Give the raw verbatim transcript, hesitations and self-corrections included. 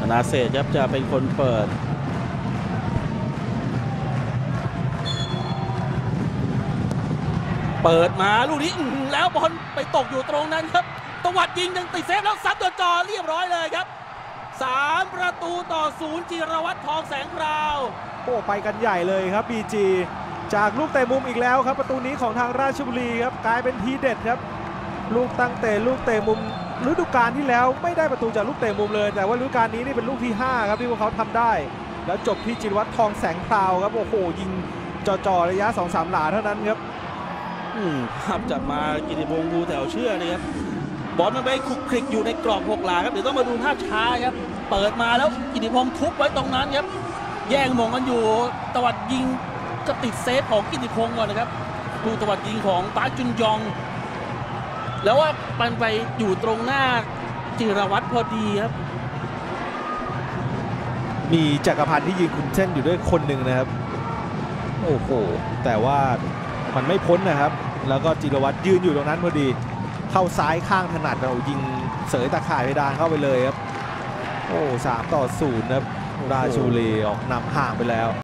นาเศษครับจะเป็นคนเปิดเปิดมาลูกนี้แล้วบอลไปตกอยู่ตรงนั้นครับตวัดยิงยังติดเซฟแล้วซัดตัวจ่อเรียบร้อยเลยครับสามประตูต่อศูนย์จิรวัตรทองแสงพราวโอ้ไปกันใหญ่เลยครับ บี จี จากลูกเตะมุมอีกแล้วครับประตูนี้ของทางราชบุรีครับกลายเป็นทีเด็ดครับลูกตั้งเตะลูกเตะมุมฤดูกาลที่แล้วไม่ได้ประตูจากลูกเตะมุมเลยแต่ว่าฤดูกาลนี้นี่เป็นลูกที่ห้าครับที่พวกเขาทำได้แล้วจบที่จิรวัตรทองแสงพราวครับโอ้โหยิงจ่อๆระยะ สองสาม หลาเท่านั้นครับภาพจับมากิติพงษ์ดูแถวเชื่อเลยครับบอลมันไปคลุกคลิกอยู่ในกรอบหกหลาครับเดี๋ยวต้องมาดูภาพช้าครับเปิดมาแล้วกิติพงษ์ทุบไว้ตรงนั้นครับแย่งมงกันอยู่ตวัดยิงก็ติดเซฟของกิติพงษ์ก่อนนะครับดูตวัดยิงของปาร์คจุนยองแล้วว่ามันไปอยู่ตรงหน้าจิรวัตรพอดีครับมีจักรพันธ์ที่ยืนคุมเส้นอยู่ด้วยคนหนึ่งนะครับโอ้โหแต่ว่ามันไม่พ้นนะครับแล้วก็จิรวัตรยืนอยู่ตรงนั้นพอดีเข้าซ้ายข้างถนัดเรายิงเสยตะข่ายเพดานเข้าไปเลยครับโอ้สามต่อศูนย์ครับราชบุรีออกนำห่างไปแล้ว